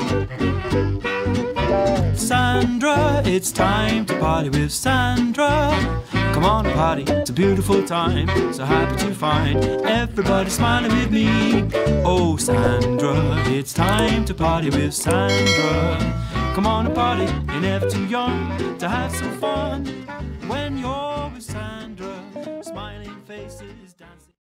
Sandra, it's time to party with Sandra. Come on and party, it's a beautiful time. So happy to find everybody smiling with me. Oh Sandra, it's time to party with Sandra. Come on and party, you're never too young to have some fun. When you're with Sandra, smiling faces dancing.